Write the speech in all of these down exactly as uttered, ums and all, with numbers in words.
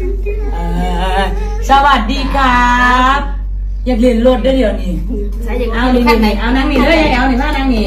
สวัสดีครับอยากเรียนรถได้เดี๋ยวนี้เอาหนึ่งเอานั่งนี่เลยเอาหนึ่งผ้านั่งนี่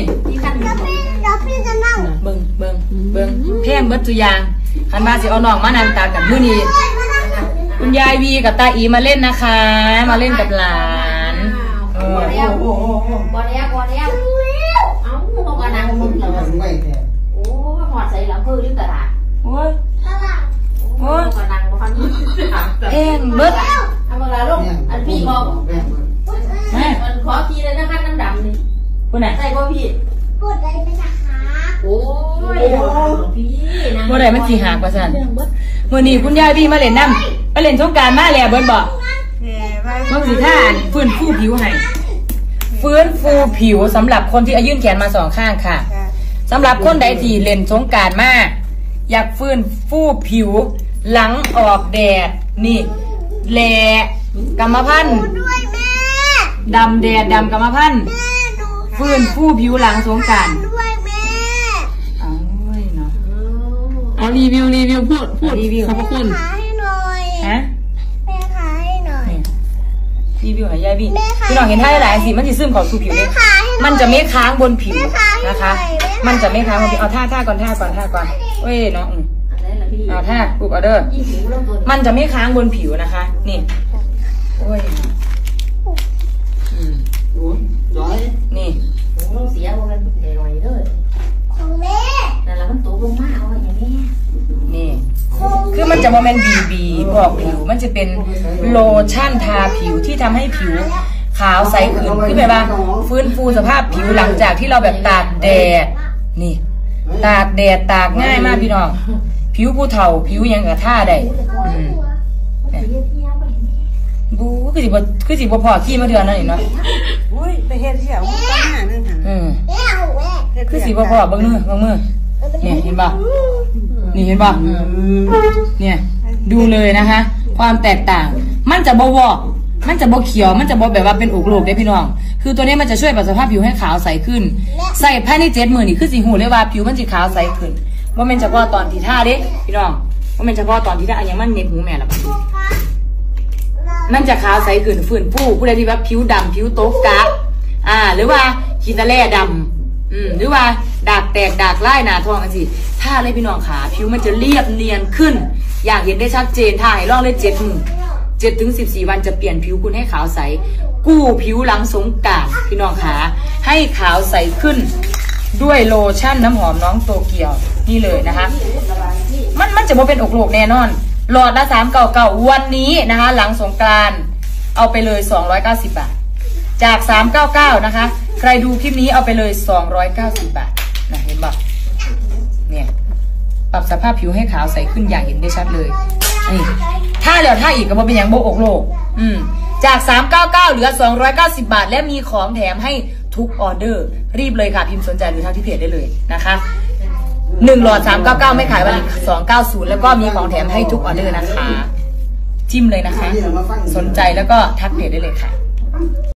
เบิ้งเบิ้งเบิ้งเพ่งเบิ้งตัวอย่างคันมาสิเอาน้องมานำตากับมื้อนี้คุณยายวีกับตาอีมาเล่นนะคะมาเล่นกับหลานโอ้โหโอ้โหบอลแล้วบอลแล้วเอ้าพวกกระนังมึงเหรอโอ้หอดใส่หลังพื้นหรือกระดาษโอ้ยโอ้ยกระนังมาฟังเอ็งเบิ้งเอาเวลาลูกอันพี่บอกแม่ขอทีเลยนะคะน้ำดำนี่คุณไหนใส่พ่อพี่พูดได้ไหมนะคะโอ้ยพี่พูดได้มันสีหากว่าสันเมื่อนี้คุณยายพี่มาเล่นน้ำมาเล่นสงกรานต์มาแล้วเบิ้ลบอกเมื่อสีท่าฟื้นฟูผิวให้ฟื้นฟูผิวสำหรับคนที่อายื่นแขนมาสองข้างค่ะสำหรับคนใดที่เล่นสงกรานต์มาอยากฟื้นฟูผิวหลังออกแดดนี่แหลกรรมพันธุ์ดำแดดดำกรรมพันธุ์ฟื้นฟูผิวหลังสงกรานต์เอาเนาะเอารีวิวรีวิวพูดพูดรีวิวขอบคุณฮะแม่ขายหน่อยรีวิวให้ยายพี่พี่น้องเห็นท่าหลายสิมันจะซึมเข้าสู่ผิวเลยมันจะไม่ค้างบนผิวนะคะมันจะไม่ค้างบนผิวเอาท่าท่าก่อนท่าก่อนท่าก่อนเว้ยน้องเอาท่าปลุกเอาเด้อมันจะไม่ค้างบนผิวนะคะนี่โอ้ยนี่เสียบนเดรอยเด้อของแม่นั่นแหละมันตกลงมาเอาอย่างนี้นี่คือมันจะโมเมนต์บีบีบอกผิวมันจะเป็นโลชั่นทาผิวที่ทำให้ผิวขาวใสขึ้นคือแบบว่าฟื้นฟูสภาพผิวหลังจากที่เราแบบตากแดดนี่ตากแดดตากง่ายมากพี่น้องผิวผู้เฒ่าผิวยังกระท่าได้บูคือสิบคือสิบพอขี้มาเดือนนั่นเองเนาะอุ้ยไปเฮ็ดเที่ยวตั้งหานึงหันอืมคือสิบพอเบิ้งมือเบิ้งมือเนี่ยเห็นป่ะนี่เห็นป่ะเนี่ยดูเลยนะคะความแตกต่างมันจะบวอกมันจะบวเขียวมันจะบวแบบว่าเป็นอกโลกได้พี่น้องคือตัวนี้มันจะช่วยปรับสภาพผิวให้ขาวใสขึ้นใส่ภายในเจ็ดหมื่นนี่คือสีหูเลยว่าผิวมันจะขาวใสขึ้นว่าเป็นเฉพาะตอนที่ท่าเด้พี่น้องว่าเป็นเฉพาะตอนที่ท่าอย่างมันเน็บหูแม่ละมันจะขาวใสขึ้นฝืนผู้ผู้ใดที่ว่าผิวดำผิวโต๊ะกะอ่าหรือว่าขีตะแล่ดำอืมหรือว่าดากแตกดากไล่หนาทองกันสิถ้าเลยพี่น้องขาผิวมันจะเรียบเนียนขึ้นอยากเห็นได้ชัดเจนถ้าให้ลองเลยเจ็ดมือเจ็ดถึงสิบสี่วันจะเปลี่ยนผิวคุณให้ขาวใสกู้ผิวหลังสงกรานต์พี่น้องขาให้ขาวใสขึ้นด้วยโลชั่นน้ำหอมน้องโตเกียวนี่เลยนะคะมันมันจะบ่เป็นอกโลกแน่นอนหลอดละสามเก้าเก้าวันนี้นะคะหลังสงกรานต์เอาไปเลยสองร้อยเก้าสิบบาทจากสามเก้าเก้านะคะใครดูคลิปนี้เอาไปเลยสองร้อยเก้าสิบบาทนะเห็นป่ะเนี่ยปรับสภาพผิวให้ขาวใสขึ้นอย่างเห็นได้ชัดเลยนี่ถ้าแล้วถ้าอีกก็บ่เป็นอย่างโบอกโลกอืมจากสามเก้าเก้าเหลือสองร้อยเก้าสิบบาทและมีของแถมให้ทุกออเดอร์รีบเลยค่ะพิมพ์สนใจหรือทางที่เพจได้เลยนะคะหนึ่งหลอดสามเก้าเก้าไม่ขายวันสองเก้าศูนย์แล้วก็มีของแถมให้ทุกออเดอร์นะคะจิ้มเลยนะคะสนใจแล้วก็ทักเพจได้เลยค่ะ